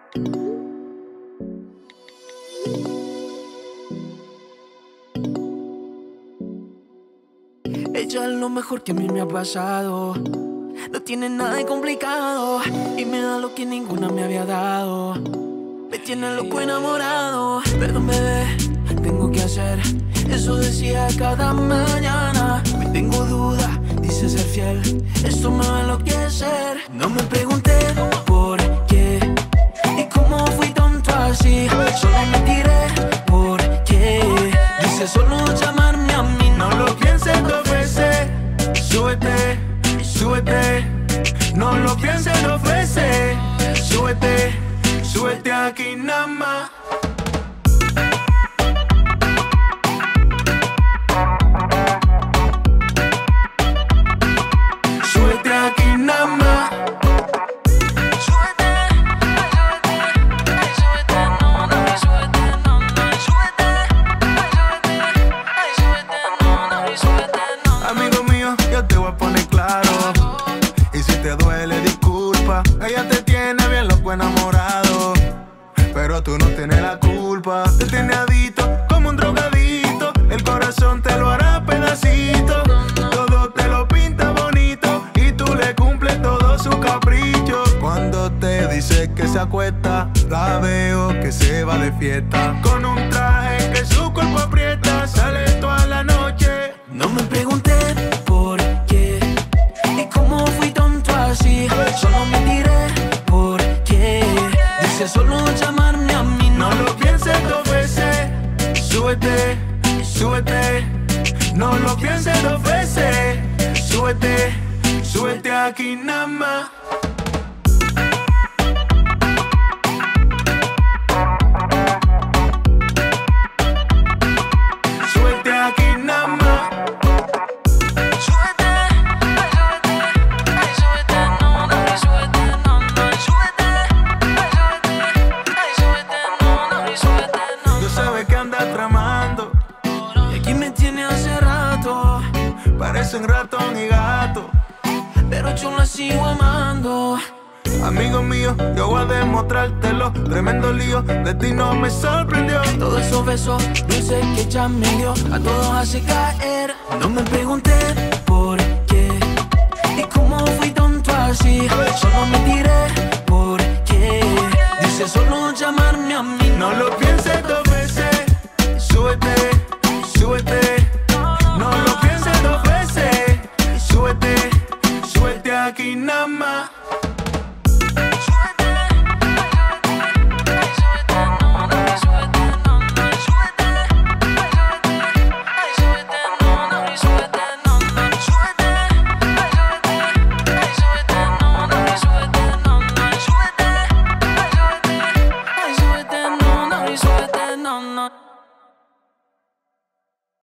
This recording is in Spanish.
Ella es lo mejor que a mí me ha pasado. No tiene nada de complicado y me da lo que ninguna me había dado. Me tiene loco enamorado. Perdón, bebé, tengo que hacer. Eso decía cada mañana. Me tengo duda, dice ser fiel. Esto me va a enloquecer. No me pregunté por qué y cómo fui tonto así. Solo me tiré porque dice solo llamarme a mí. No lo pienses dos veces. Súbete, súbete. No lo pienses dos veces. Súbete, súbete aquí nada más. Súbete aquí nada más. Súbete, ay, súbete, no, no, súbete, no, no, súbete, ay, súbete, no, no, súbete, no. Amigo mío, yo te voy a poner claro. Y si te duele, disculpa. Ella te tiene bien loco enamorado, pero tú no tienes la culpa. Te tiene adicto como un drogadito. El corazón te lo hará pedacito. Todo te lo pinta bonito y tú le cumples todo su capricho. Cuando te dice que se acuesta, la veo que se va de fiesta con un traje que su cuerpo aprieta. Sale toda la noche. No me pregunté por qué y cómo fui tonto así. Solo me tiré porque dice solo llamarme a mí. No lo pienses dos veces. Súbete, súbete. No lo pienses dos veces. Súbete, súbete aquí nada más. Súbete aquí nada más. Súbete, ay, súbete, no, no, súbete, no, no, súbete, ay, súbete, no, no, súbete, no. Yo sabes que andas tramando. Y aquí me tiene hace rato, Parecen ratón y gato. pero yo la sigo amando. Amigo mío, yo voy a demostrártelo. Tremendo lío, de ti no me sorprendió. Todos esos besos dulces que ella me dio, a todos hace caer. No me pregunté por qué y cómo fui tonto así. Solo me tiré porque dice solo llamarme a mí. No lo pienses